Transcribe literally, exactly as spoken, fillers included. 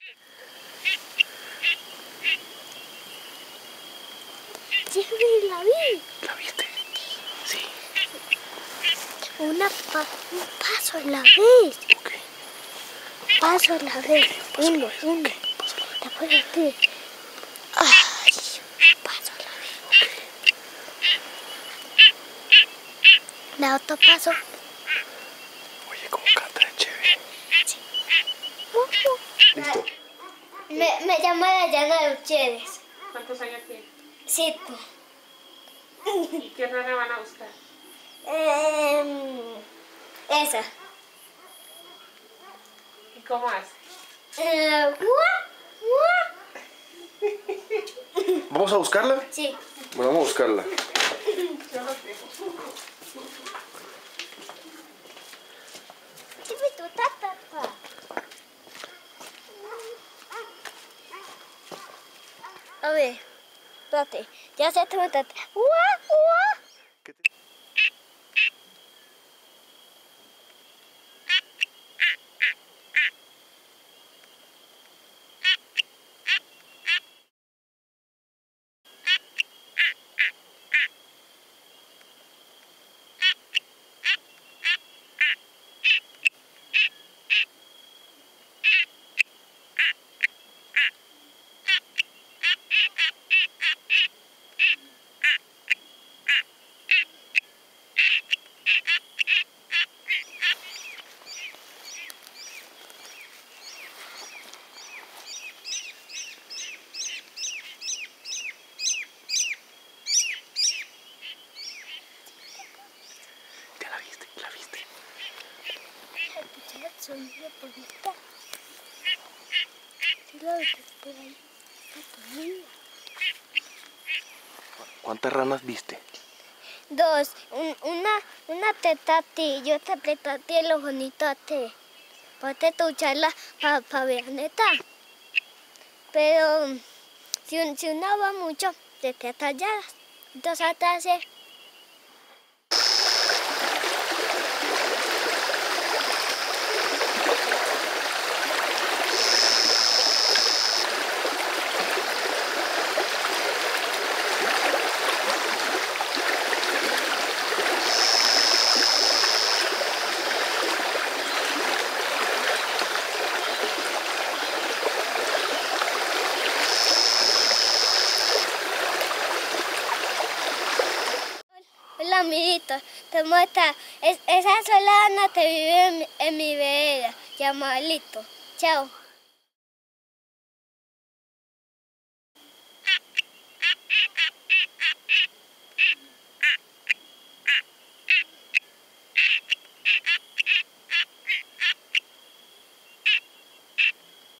Sí, la vi. ¿La viste? Sí. Una pa un paso a la vez. Ok. Paso a la vez. Paso a la Uno, vez. uno. Ok, paso a la vez. Después de ti. Ay, paso a la vez. Ok. Da otro paso. Oye, cómo canta de chévere. Sí. Uh, uh. Listo. Me, me llamo Dayana de ustedes. ¿Cuántos años tiene? Siete. ¿Y qué rana van a buscar? Eh, esa. ¿Y cómo hace? Eh, ¡guau! ¡Guau! ¿Vamos a buscarla? Sí. Bueno, vamos a buscarla. Yo lo tengo. Chipito, tata. A ver, espérate. Ya sé tu tata. ¡Guau! ¡Guau! ¿Qué te... ¿Ya la viste? ¿La viste? Escuché el sonido por esta. Sí, la viste por ahí. Está dormida. ¿Cuántas ranas viste? Dos. Un, una, una teta a ti y otra teta a ti y los bonitos a ti. Puedes escucharla para pa ver, neta. Pero si, un, si una va mucho, te te atalladas. Entonces hasta hacer. Hola, amiguitos, te muestra. Es, esa sola Ana te vive en, en mi vereda, llamadito. Chao.